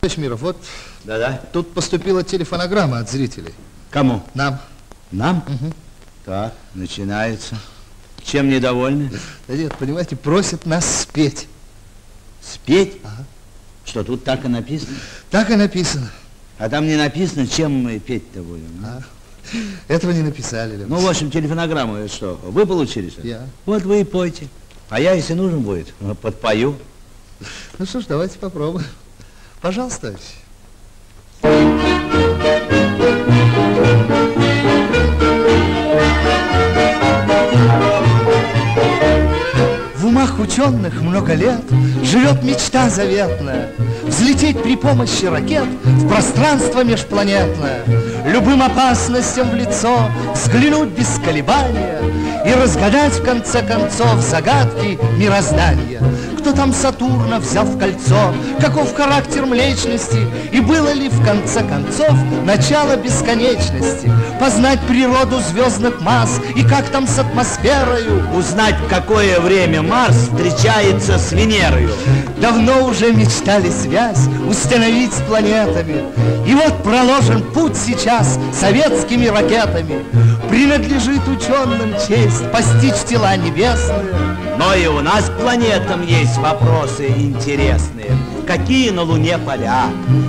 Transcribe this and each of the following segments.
Миров, вот Да-да. тут поступила телефонограмма от зрителей. Кому? Нам. Нам? Угу. Так, начинается. Чем недовольны? Да нет, понимаете, просят нас спеть. Спеть? Ага. Что, тут так и написано? Так и написано. А там не написано, чем мы петь-то будем. А, этого не написали, Лев. Ну, в общем, телефонограмму, это что, вы получили? Что? Я. Вот вы и пойте. А я, если нужен будет, подпою. Ну что ж, давайте попробуем. Пожалуйста, товарищ. В умах ученых много лет живет мечта заветная взлететь при помощи ракет в пространство межпланетное, любым опасностям в лицо взглянуть без колебания и разгадать в конце концов загадки мироздания. Кто там Сатурна взял в кольцо, каков характер Млечности, и было ли в конце концов начало бесконечности, познать природу звездных масс и как там с атмосферою, Узнать, в какое время Марс встречается с Венерой. давно уже мечтали связь установить с планетами. И вот проложен путь сейчас советскими ракетами. Принадлежит ученым честь постичь тела небесные. Но и у нас к планетам есть вопросы интересные. Какие на Луне поля,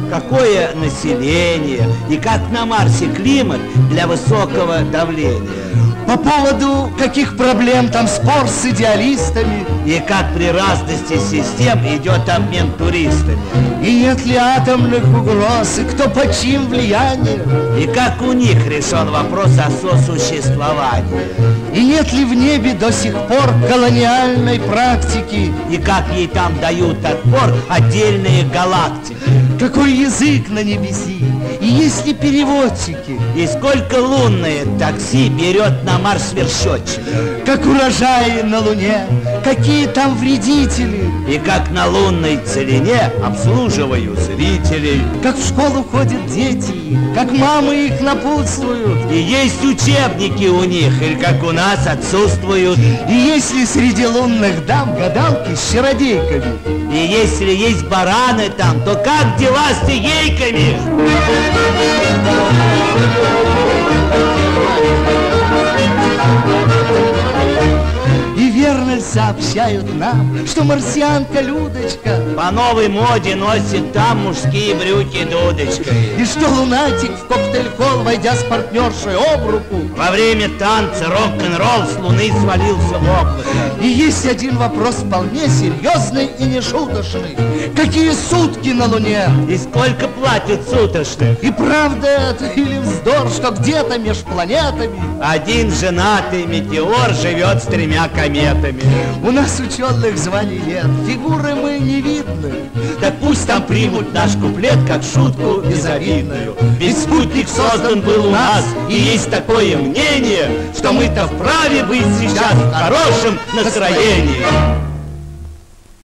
какое население и как на Марсе климат для высокого давления. По поводу каких проблем там спор с идеалистами. И как при разности систем идет обмен туристами. И нет ли атомных угроз, и кто под чьим влиянием. И как у них решен вопрос о сосуществовании. И нет ли в небе до сих пор колониальной практики. И как ей там дают отпор отдельные галактики. Какой язык на небеси, и есть ли переводчики. И сколько лунное такси берет на Марс сверхсчетчик. Как урожаи на Луне, какие там вредители. И как на лунной целине обслуживают зрителей. Как в школу ходят дети, как мамы их напутствуют. И есть учебники у них, или как у нас отсутствуют. И есть ли среди лунных дам гадалки с чародейками. И если есть бараны там, то как дела с эгейками? И верно ли сообщают нам, что марсианка Людочка, По новой моде носит там мужские брюки дудочкой. и что лунатик в коктейль-холл, войдя с партнершей об руку. Во время танца рок-н-ролл с луны свалился в облако. И есть один вопрос вполне серьезный и нешуточный. Какие сутки на Луне? И сколько платят суточных? И правда это или вздор, что где-то меж планетами Один женатый метеор живет с 3 кометами. у нас ученых званий нет, фигуры мы не видны. Так пусть там примут наш куплет как шутку безобидную. Ведь спутник создан был у нас, и есть такое мнение, что мы-то вправе быть сейчас в хорошем настроении.